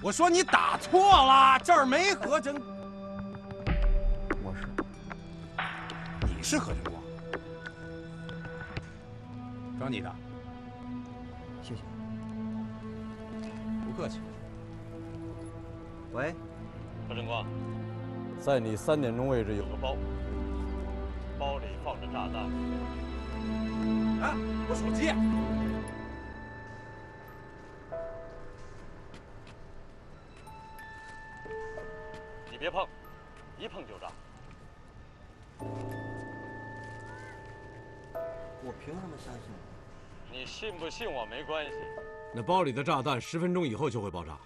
我说你打错了，这儿没何真。 我是。 你是何真光？找你的。 谢谢。 不客气。 喂， 何真光， 在你3点钟位置有个包，包里放着炸弹。 啊，我手机。 你别碰，一碰就炸。 我凭什么相信你？你信不信我没关系。 那包里的炸弹10分钟以后就会爆炸。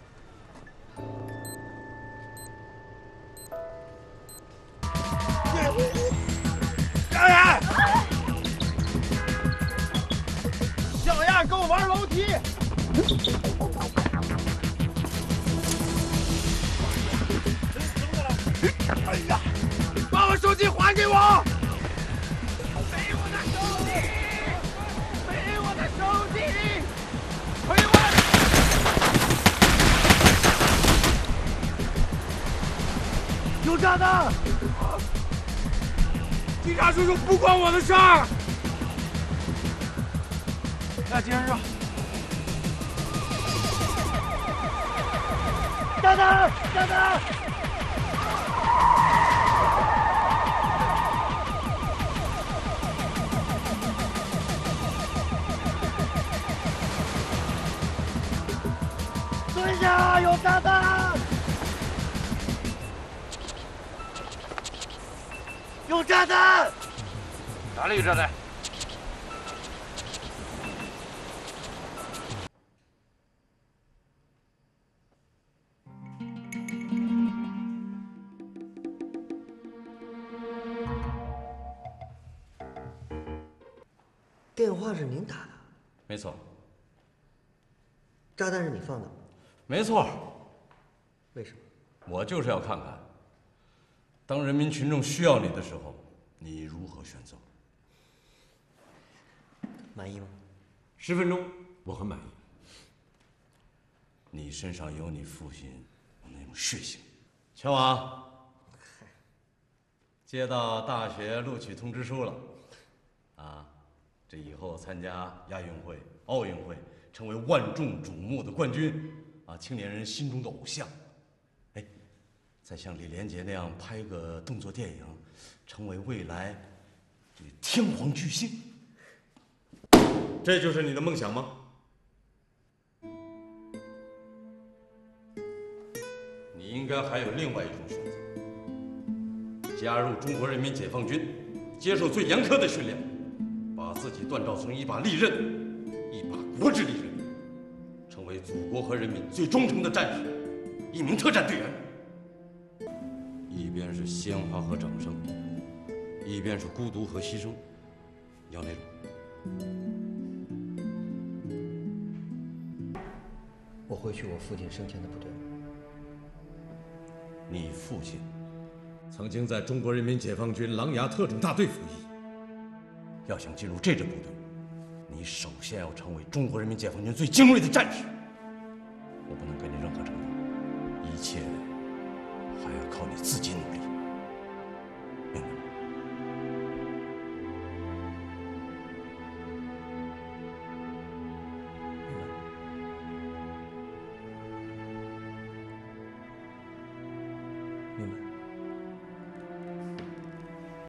小燕，小燕，跟我玩楼梯。哎呀，把我手机还给我！没我的手机！没我的手机！赔我！有炸弹！警察叔叔，不关我的事儿。来，接着说。炸弹！炸弹！蹲下！有炸弹！有炸弹！ 哪里有炸弹？ 电话是您打的？ 没错。 炸弹是你放的？ 没错。 为什么？ 我就是要看看，当人民群众需要你的时候，你如何选择。 满意吗 ？10分钟，我很满意。你身上有你父亲那种血性。全网接到大学录取通知书了，啊，这以后参加亚运会、奥运会，成为万众瞩目的冠军，啊，青年人心中的偶像。哎，再像李连杰那样拍个动作电影，成为未来这天皇巨星。这就是你的梦想吗？你应该还有另外一种选择：加入中国人民解放军，接受最严苛的训练，把自己锻造成一把利刃，一把国之利刃，成为祖国和人民最忠诚的战士，一名特战队员。一边是鲜花和掌声，一边是孤独和牺牲，你要哪种？ 我会去我父亲生前的部队。 你父亲曾经在中国人民解放军狼牙特种大队服役。要想进入这支部队，你首先要成为中国人民解放军最精锐的战士。我不能给你任何承诺，一切还要靠你自己努力，明白吗？ 明白。